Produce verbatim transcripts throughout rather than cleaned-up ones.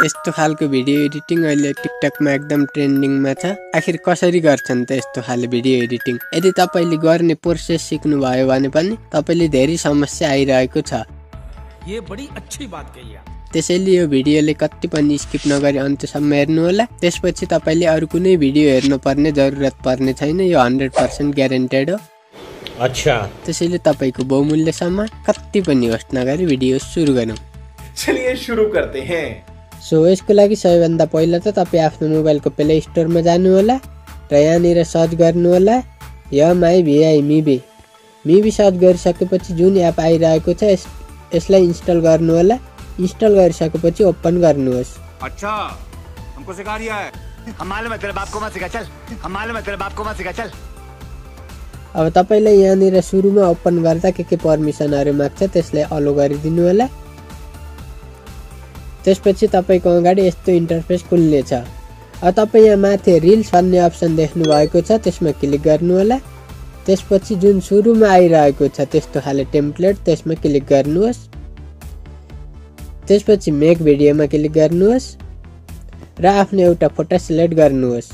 यस्तो खालको video editing अहिले टिकटकमा एकदम ट्रेन्डिङमा छ। आखिर कसरी गर्छन् त यस्तो खाले भिडियो एडिटिङ? यदि तपाईले गर्ने प्रोसेस सिक्नु भयो भने पनि तपाईले धेरै समस्या आइरहेको छ। ये बड़ी अच्छी बात कही आप। त्यसैले यो भिडियोले कति पनि स्किप नगरी अन्त्यसम्म हेर्नु होला। त्यसपछि तपाईले अरु कुनै भिडियो हेर्नु पर्ने जरुरत पर्ने छैन। यो हन्ड्रेड पर्सेन्ट ग्यारेन्टेड हो। अच्छा, त्यसैले तपाईको बहुमूल्य समय कति पनि वेस्ट नगरी भिडियो सुरु गरौँ। चलिए शुरू करते हैं। सो यसको लागि सबैभन्दा पहिला त तपाई आफ्नो मोबाइलको प्ले स्टोरमा जानु होला र यहाँनिर सर्च गर्नु होला एमआईभीआई मिबी। मिबी सर्च गरिसकेपछि जुन एप आइरहेको छ यस यसलाई इन्स्टल गर्नु होला। इन्स्टल गरिसकेपछि ओपन गर्नुहोस्। अच्छा, हमको सिखा दिया है। हम मालूम है तेरे बाप को मत सिखा चल। हम मालूम है तेरे बाप को मत सिखा चल। अब तपाईलाई यहाँनिर सुरुमा ओपन गर्दा के के पर्मिसनहरु माग्छ त्यसलाई अलो गरिदिनु होला। त्यसपछि तपाईको अगाडि यस्तो इन्टरफेस खुल्नेछ। अब तपाई यहाँ माथि रिल्स भन्ने अप्सन देख्नु भएको छ त्यसमा क्लिक गर्नु होला। त्यसपछि जुन सुरुमा आइरहेको छ त्यस्तो खाले टेम्प्लेट त्यसमा क्लिक गर्नुहोस्। त्यसपछि मेक भिडियोमा क्लिक गर्नुहोस् र आफ्नो एउटा फोटो सिलेक्ट गर्नुहोस्।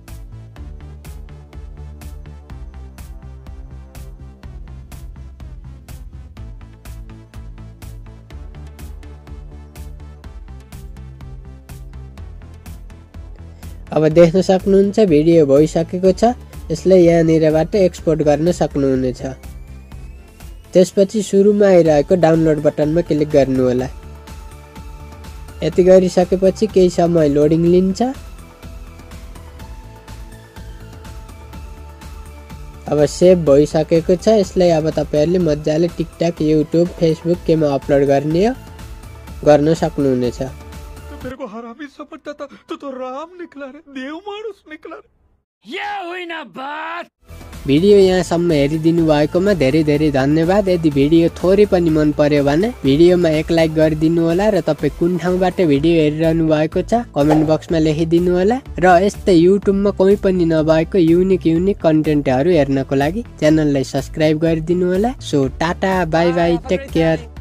अब देख्न सक्नुहुन्छ भिडियो भइसकेको छ। यसलाई यहाँनिरबाट एक्सपोर्ट गर्न सक्नुहुनेछ। त्यसपछि सुरुमा आइरहेको डाउनलोड बटनमा क्लिक गर्नु होला। यति गरिसकेपछि केही समय लोडिङ लिन्छ। अब सेभ भइसकेको छ। यसलाई अब तपाईहरुले मज्जाले टिकटक, युट्युब, फेसबुक केमा अपलोड गर्ने हो गर्न सक्नुहुनेछ। तेरे को हरामी समझता था, तू तो राम निकला रे, देव मानुस निकला रे। ये हुई ना बात। भिडियो यहाँसम्म हेरिदिनु भएकोमा धेरै धेरै धन्यवाद। यदि भिडियो थोरै पनि मन पर्यो भने भिडियोमा एक लाइक गरिदिनु होला र तपाई कुन ठाउँबाट भिडियो हेरिरहनु भएको छ कमेन्ट बक्समा लेखिदिनु होला। र यस्तै युट्युबमा कुनै पनि नभएको युनिक युनिक कन्टेन्टहरु हेर्नको लागि च्यानललाई सब्स्क्राइब गरिदिनु होला। So tata, bye bye, take care.